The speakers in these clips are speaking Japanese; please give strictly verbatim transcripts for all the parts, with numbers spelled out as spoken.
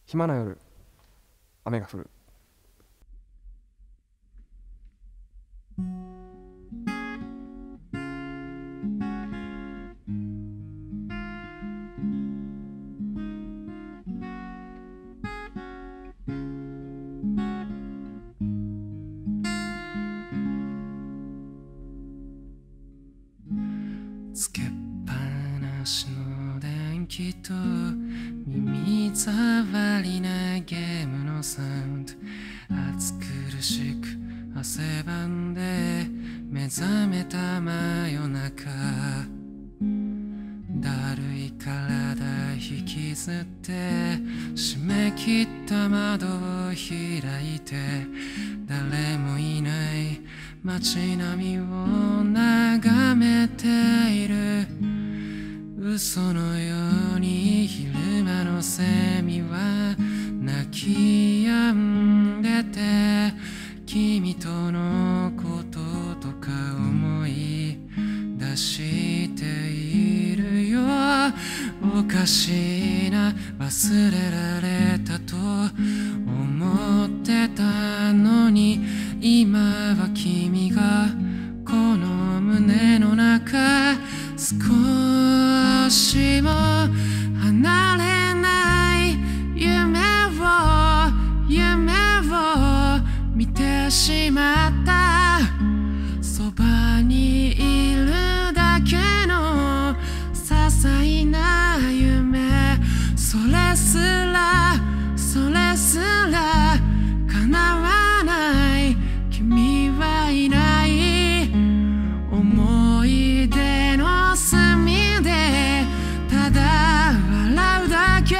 暇な夜、雨が降る。 つけっぱなしの電気と耳障りなゲームのサウンド、暑苦しく汗ばんで目覚めた真夜中、だるい体引きずって閉め切った窓を開いて、誰もいない街並みを眺めている。嘘のように昼間のセミは泣き止んでて、君とのこととか思い出しているよ。おかしいな、忘れられたと思ってたのに、今は君がこの胸の中、少しも離れない夢を夢を見てしまった。そばにいるだけの些細な夢、それすらそれすら叶わない。君はいない。思い出の隅でただ笑うだけ。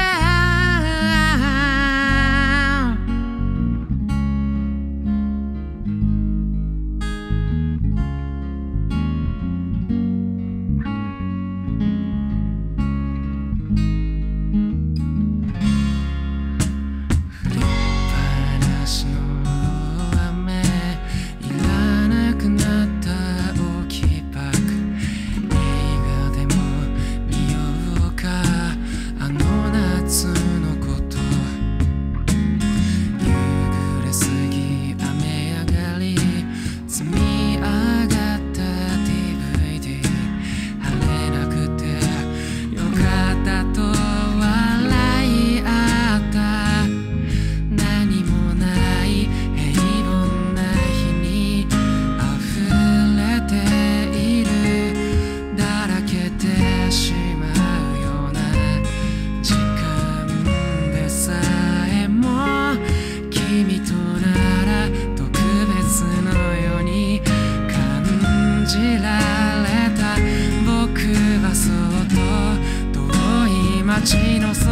街の空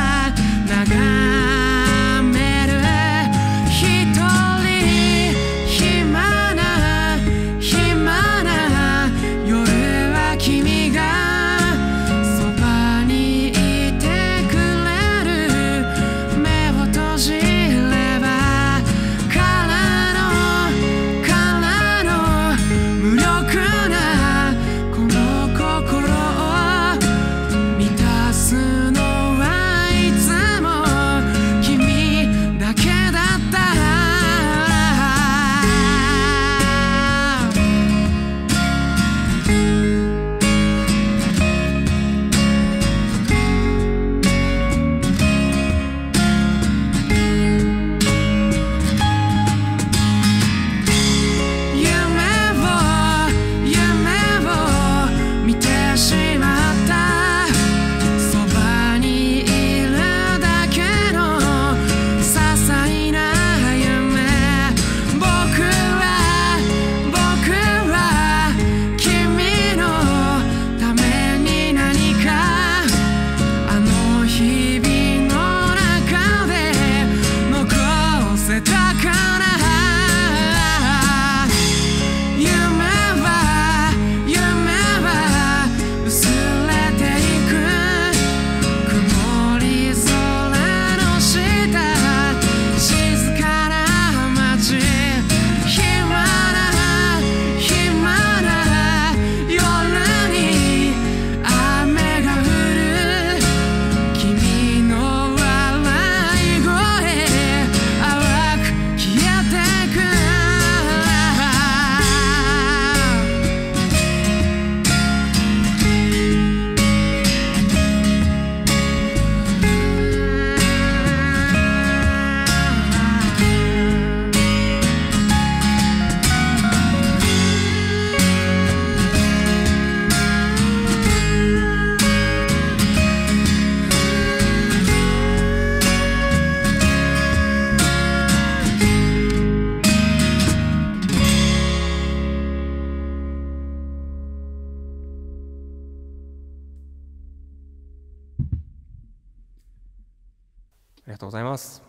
眺める。一人暇な暇な夜は君がそばにいてくれる。目を閉じればからのからの無力なこの心を満たすのはりがとうございます。